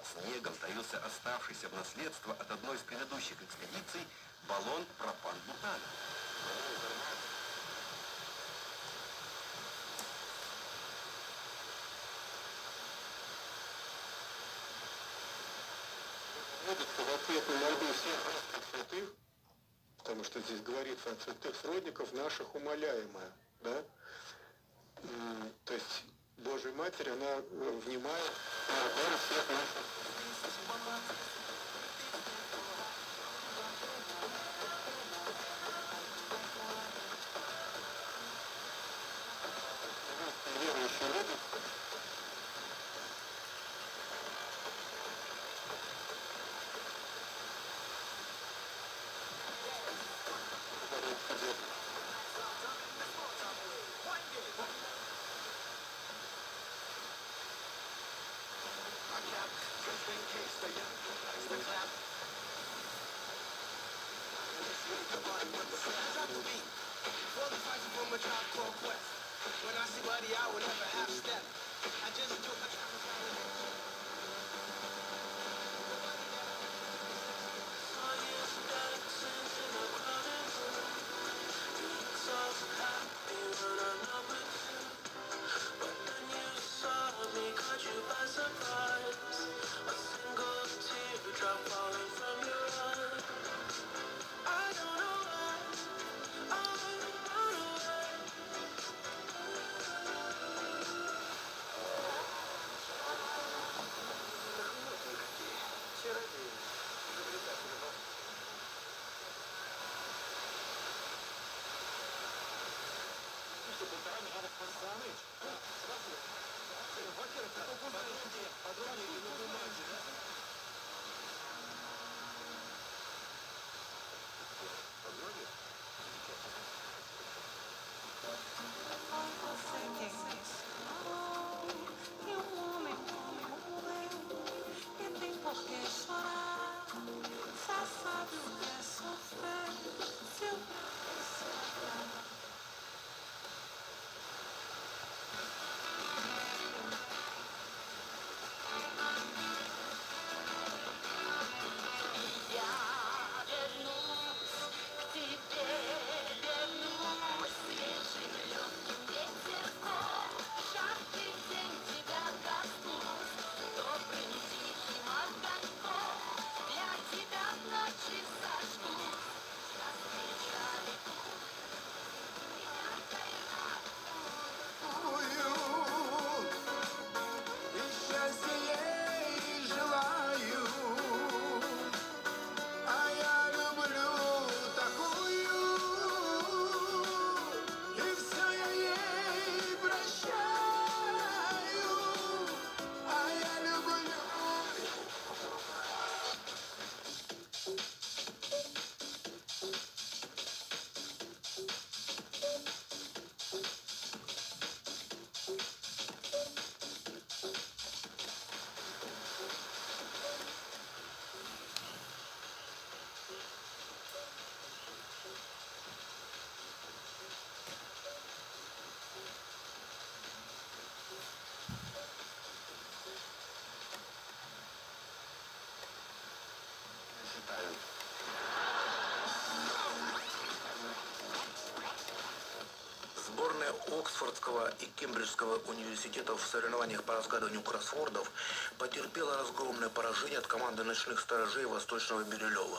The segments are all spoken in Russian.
снегом таился оставшийся в наследство от одной из предыдущих экспедиций баллон пропан-бутана. В ответ на мольбы всех русских святых, потому что здесь говорится о святых сродников наших умоляемая, да? То есть Божья Матерь, она внимает на всех наших. Верующие люди. Сборная Оксфордского и Кембриджского университетов в соревнованиях по разгадыванию кроссвордов потерпела разгромное поражение от команды ночных сторожей Восточного Бирюлева.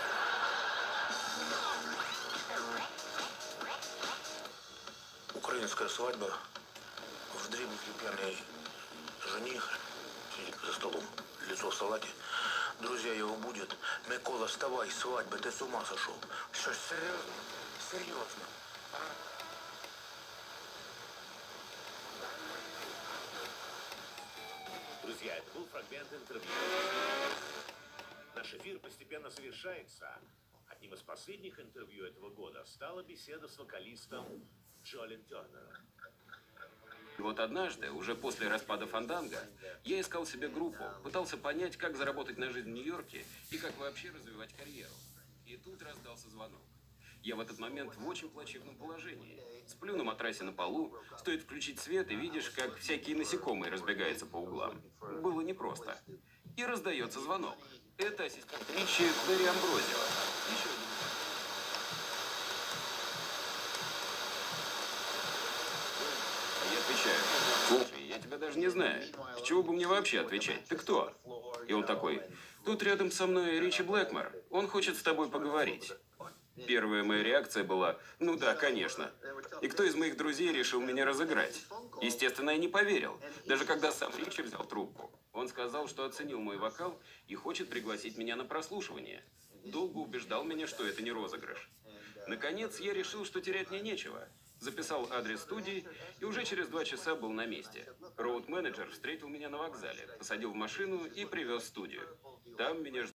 Украинская свадьба. Вдребезги пьяный жених сидит за столом, лицо в салате. Друзья его будут. Микола, вставай, свадьба, ты с ума сошел. Что, серьезно? Серьезно? Друзья, это был фрагмент интервью. Наш эфир постепенно завершается. Одним из последних интервью этого года стала беседа с вокалистом Джолин Тернером. Вот однажды, уже после распада Фанданго, я искал себе группу, пытался понять, как заработать на жизнь в Нью-Йорке и как вообще развивать карьеру. И тут раздался звонок. Я в этот момент в очень плачевном положении. Сплю на матрасе на полу, стоит включить свет, и видишь, как всякие насекомые разбегаются по углам. Было непросто. И раздается звонок. Это ассистент Ричи Берри Амброзио. Еще один. А я отвечаю: слушай, я тебя даже не знаю. С чего бы мне вообще отвечать? Ты кто? И он такой: тут рядом со мной Ричи Блэкмор. Он хочет с тобой поговорить. Первая моя реакция была: ну да, конечно. И кто из моих друзей решил меня разыграть? Естественно, я не поверил, даже когда сам Ричи взял трубку. Он сказал, что оценил мой вокал и хочет пригласить меня на прослушивание. Долго убеждал меня, что это не розыгрыш. Наконец, я решил, что терять мне нечего. Записал адрес студии и уже через 2 часа был на месте. Роуд-менеджер встретил меня на вокзале, посадил в машину и привез в студию. Там меня